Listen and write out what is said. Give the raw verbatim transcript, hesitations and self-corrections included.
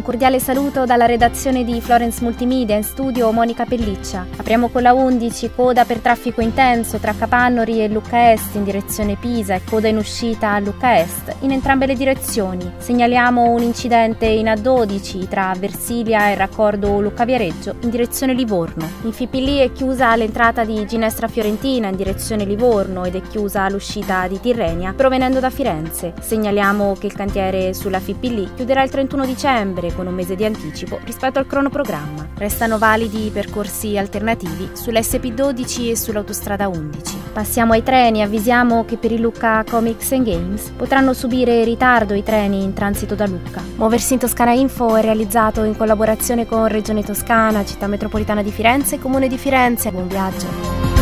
cordiale saluto dalla redazione di Florence Multimedia, in studio Monica Pelliccia. Apriamo con la undici, coda per traffico intenso tra Capannori e Lucca Est in direzione Pisa e coda in uscita a Lucca Est in entrambe le direzioni. Segnaliamo un incidente in A dodici tra Versilia e raccordo Lucca Viareggio in direzione Livorno. In Fipili è chiusa l'entrata di Ginestra Fiorentina in direzione Livorno ed è chiusa l'uscita di Tirrenia provenendo da Firenze. Segnaliamo che il cantiere sulla Fipili chiuderà il trentuno dicembre con un mese di anticipo rispetto al cronoprogramma. Restano validi i percorsi alternativi sull'S P dodici e sull'autostrada undici. Passiamo ai treni, avvisiamo che per il Lucca Comics and Games potranno subire ritardo i treni in transito da Lucca. Muoversi in Toscana Info è realizzato in collaborazione con Regione Toscana, Città Metropolitana di Firenze e Comune di Firenze. Buon viaggio!